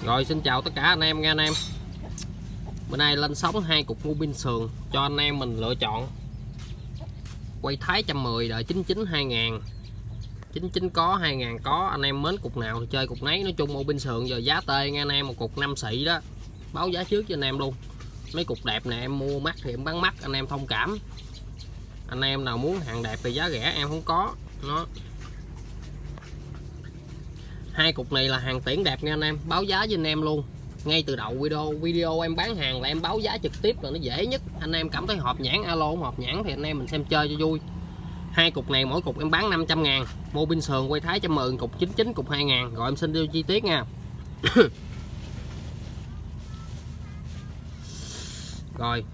Rồi xin chào tất cả anh em nha anh em. Bữa nay lên sóng 2 cục mua pin sườn cho anh em mình lựa chọn. Quay Thái 110 đợi 99 2000. 99 có 2000 có, anh em mến cục nào thì chơi cục nấy. Nói chung mua pin sườn giờ giá tê nha anh em, một cục 5 xị đó. Báo giá trước cho anh em luôn. Mấy cục đẹp này em mua mắc thì em bán mắc, anh em thông cảm. Anh em nào muốn hàng đẹp thì giá rẻ em không có. Nó 2 cục này là hàng tiễn đẹp nha anh em, báo giá với anh em luôn. Ngay từ đầu video em bán hàng là em báo giá trực tiếp là nó dễ nhất. Anh em cảm thấy hợp nhãn alo, không hợp nhãn thì anh em mình xem chơi cho vui. 2 cục này mỗi cục em bán 500 ngàn. Mua pin sườn quay Thái 110 cục 99, cục 2000. Rồi em xin đưa chi tiết nha. Rồi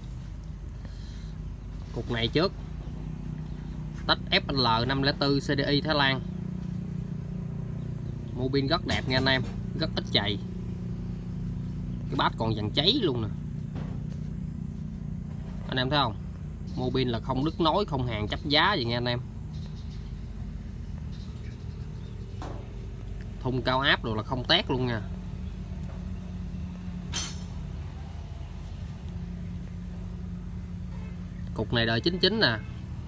cục này trước, tách FL 504 CDI Thái Lan. Mua pin rất đẹp nha anh em, rất ít chày. Cái bát còn vàng cháy luôn nè, anh em thấy không? Mua pin là không đứt nối, không hàng chấp giá gì nha anh em. Thùng cao áp rồi là không tét luôn nha. Cục này đời 99 nè,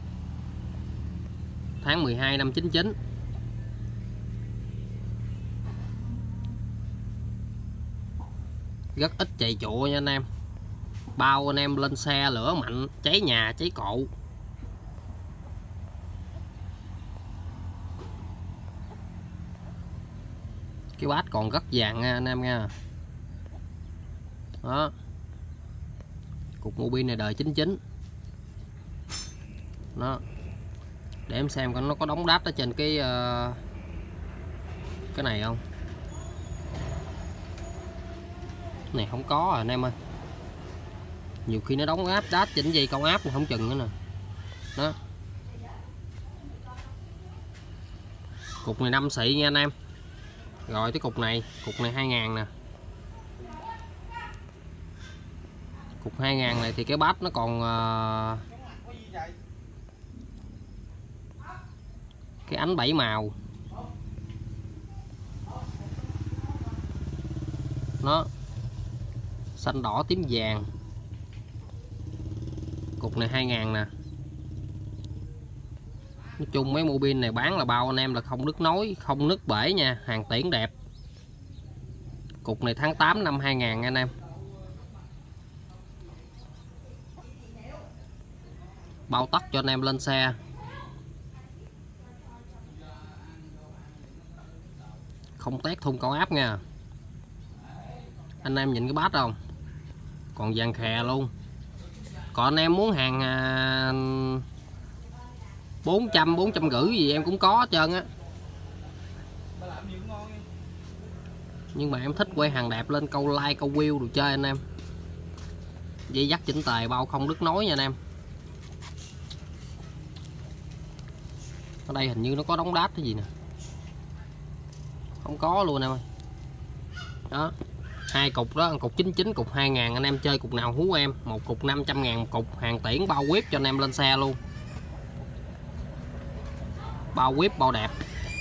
tháng 12 năm 99. Rất ít chạy chụa nha anh em. Bao anh em lên xe lửa mạnh, cháy nhà, cháy cộ. Cái bát còn rất vàng nha anh em nha. Đó. Cục mua pin này đời 99. Đó. Để em xem coi nó có đóng đát ở trên cái này không. Này không có à anh em ơi. Nhiều khi nó đóng áp đát chỉnh gì con áp thì không chừng nữa nè. Đó. Cục này 5 xị nha anh em. Rồi cái cục này 2000 nè. Cục 2000 này thì cái bát nó còn cái ánh 7 màu. Nó xanh đỏ tím vàng. Cục này 2000 nè. Nói chung mấy mua pin này bán là bao anh em là không đứt nối, không nứt bể nha, hàng tiễn đẹp. Cục này tháng 8 năm 2000 anh em. Bao tắc cho anh em lên xe. Không tét thun cao áp nha. Anh em nhìn cái bát không? Còn vàng khè luôn. Còn anh em muốn hàng 400, 450 gì em cũng có hết trơn á. Nhưng mà em thích quay hàng đẹp lên câu like, câu view đồ chơi anh em. Dây dắt chỉnh tề, bao không đứt nối nha anh em. Ở đây hình như nó có đóng đát cái gì nè. Không có luôn em ơi. Đó. 2 cục đó, cục 99, cục 2000. Anh em chơi cục nào hú em. Một cục 500 ngàn, một cục hàng tiễn bao whip cho anh em lên xe luôn. Bao whip bao đẹp.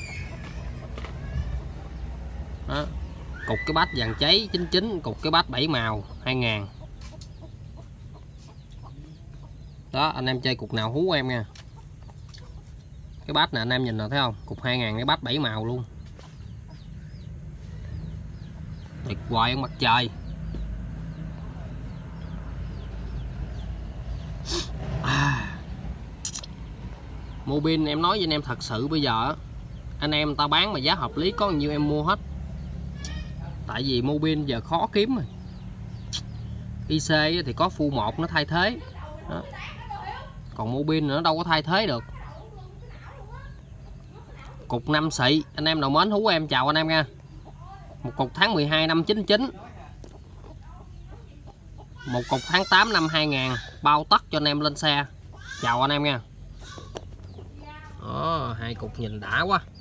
Đó. Cục cái bát vàng cháy 99, cục cái bát 7 màu 2000. Đó, anh em chơi cục nào hú em nha. Cái bát nè anh em nhìn nào thấy không? Cục 2000 cái bát 7 màu luôn. Tuyệt vời ăn mặt trời. Mua pin em nói với anh em thật sự bây giờ anh em ta bán mà giá hợp lý có bao nhiêu em mua hết. Tại vì mua pin giờ khó kiếm rồi. IC thì có phu 1 nó thay thế. Đó. Còn mua pin nó đâu có thay thế được. Cục 5 xị, anh em nào mến hú em chào anh em nha. Một cục tháng 12 năm 99. Một cục tháng 8 năm 2000, bao tất cho anh em lên xe. Chào anh em nha. Đó, 2 cục nhìn đã quá.